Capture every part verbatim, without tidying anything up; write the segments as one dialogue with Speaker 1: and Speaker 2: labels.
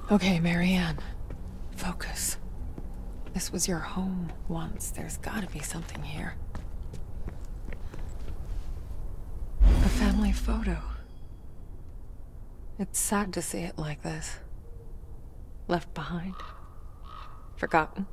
Speaker 1: Okay, Marianne. Focus. This was your home once. There's gotta be something here. A family photo. It's sad to see it like this. Left behind. Forgotten.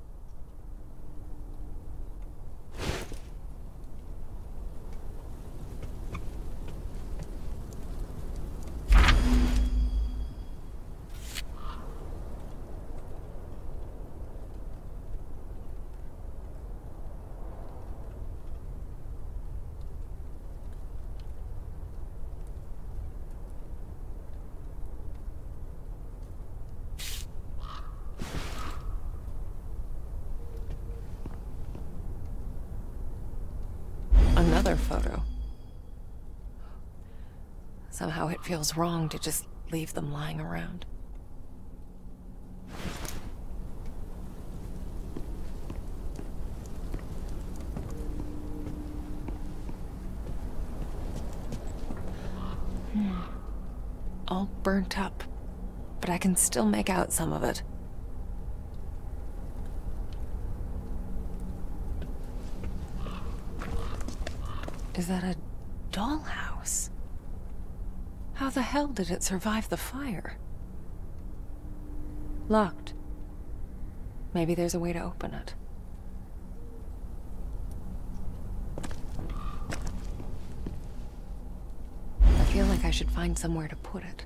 Speaker 1: Another photo. Somehow it feels wrong to just leave them lying around. Hmm. All burnt up, but I can still make out some of it. Is that a dollhouse? How the hell did it survive the fire? Locked. Maybe there's a way to open it. I feel like I should find somewhere to put it.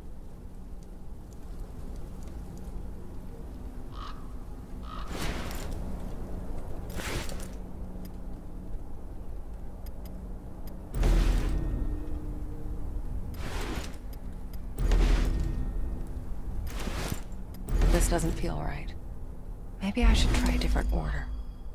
Speaker 1: This doesn't feel right. Maybe I should try a different order.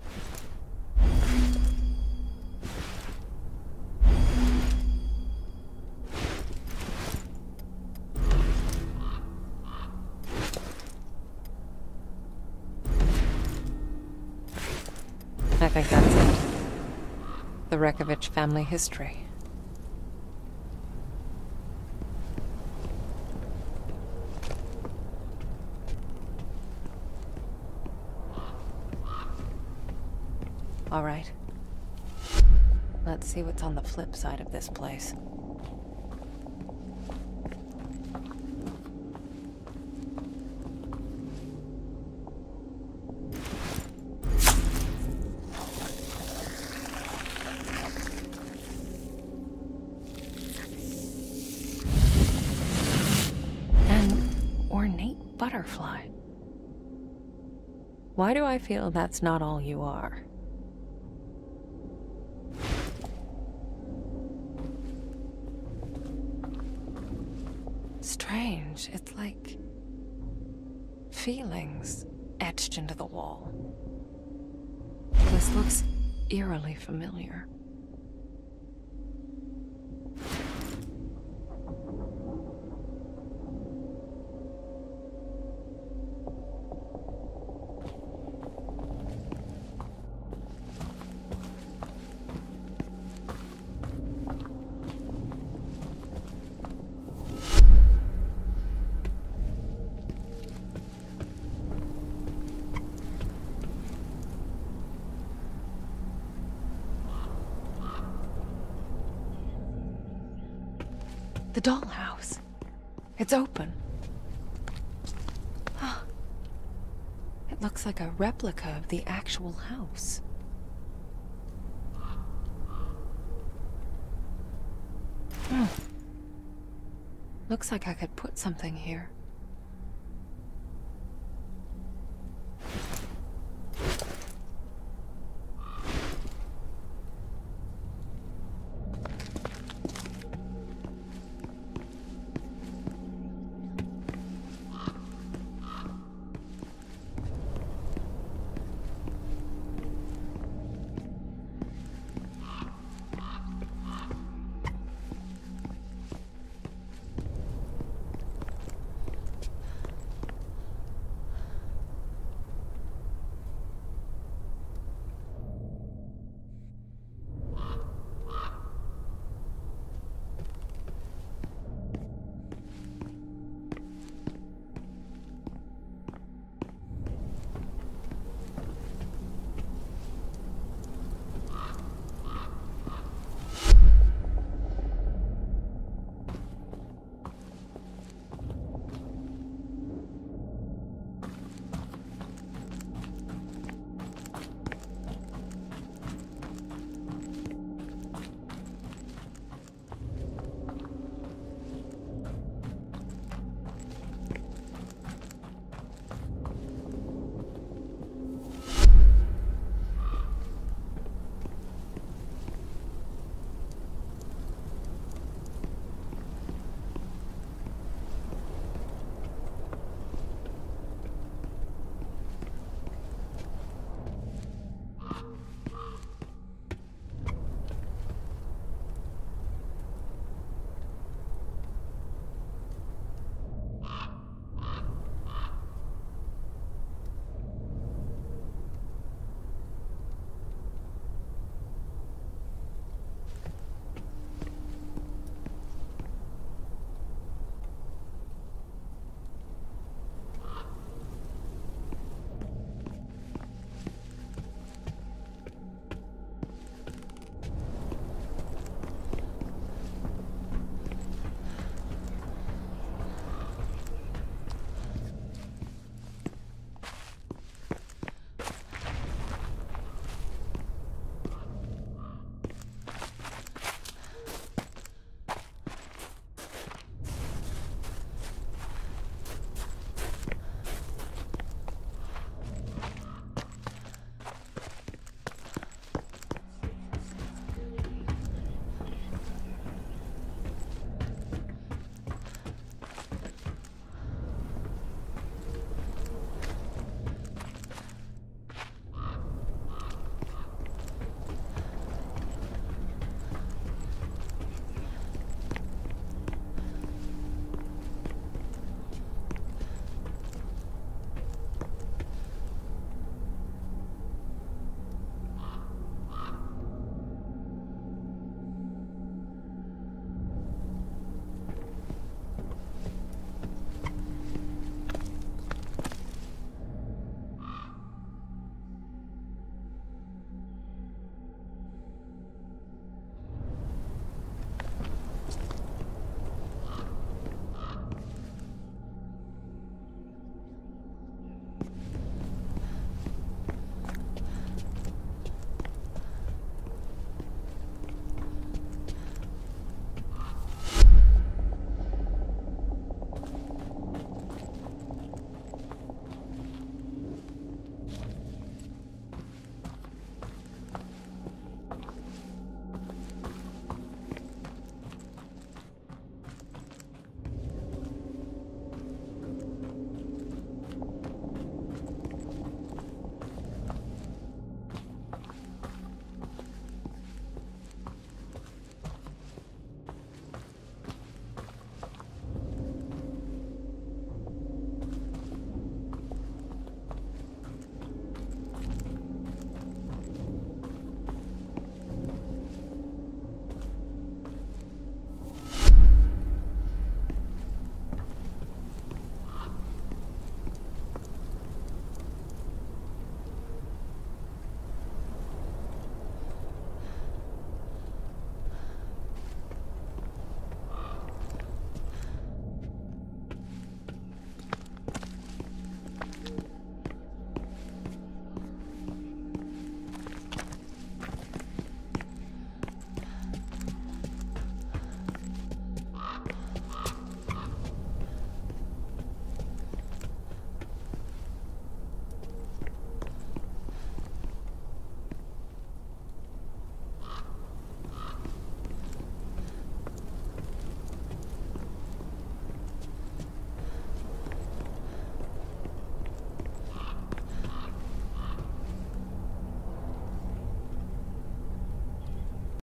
Speaker 1: I think that's it. The Rekovich family history. All right. Let's see what's on the flip side of this place. An ornate butterfly. Why do I feel that's not all you are? Strange. It's like feelings etched into the wall. This looks eerily familiar. The dollhouse. It's open. It looks like a replica of the actual house. Hmm. Looks like I could put something here.